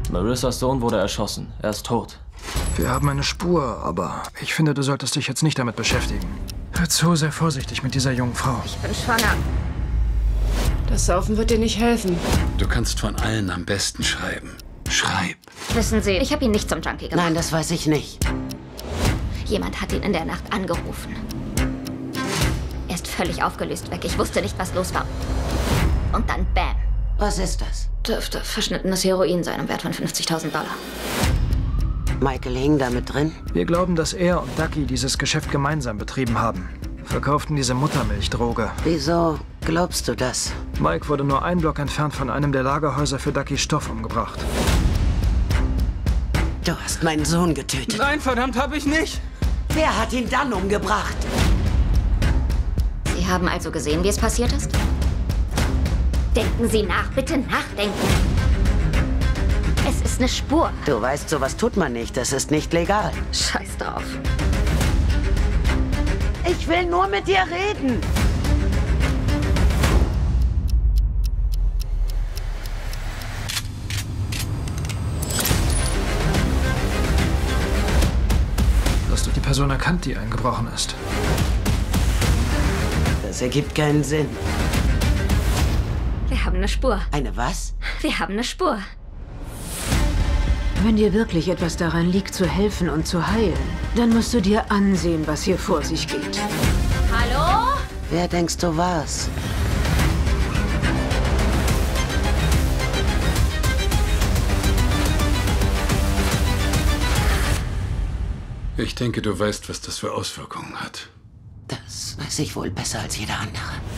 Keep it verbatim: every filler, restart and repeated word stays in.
Marissas Sohn wurde erschossen. Er ist tot. Wir haben eine Spur, aber ich finde, du solltest dich jetzt nicht damit beschäftigen. Hör zu, sehr vorsichtig mit dieser jungen Frau. Ich bin schwanger. Das Saufen wird dir nicht helfen. Du kannst von allen am besten schreiben. Schreib. Wissen Sie, ich habe ihn nicht zum Junkie gemacht. Nein, das weiß ich nicht. Jemand hat ihn in der Nacht angerufen. Er ist völlig aufgelöst weg. Ich wusste nicht, was los war. Und dann bam. Was ist das? Dürfte verschnittenes Heroin sein im Wert von fünfzigtausend Dollar. Michael hing da mit drin? Wir glauben, dass er und Ducky dieses Geschäft gemeinsam betrieben haben. Verkauften diese Muttermilchdroge. Wieso glaubst du das? Mike wurde nur ein Block entfernt von einem der Lagerhäuser für Duckys Stoff umgebracht. Du hast meinen Sohn getötet. Nein, verdammt, hab ich nicht. Wer hat ihn dann umgebracht? Sie haben also gesehen, wie es passiert ist? Denken Sie nach, bitte nachdenken. Es ist eine Spur. Du weißt, sowas tut man nicht. Das ist nicht legal. Scheiß drauf. Ich will nur mit dir reden. Hast du die Person erkannt, die eingebrochen ist? Das ergibt keinen Sinn. Wir haben eine Spur. Eine was? Wir haben eine Spur. Wenn dir wirklich etwas daran liegt, zu helfen und zu heilen, dann musst du dir ansehen, was hier vor sich geht. Hallo? Wer denkst du war's? Ich denke, du weißt, was das für Auswirkungen hat. Das weiß ich wohl besser als jeder andere.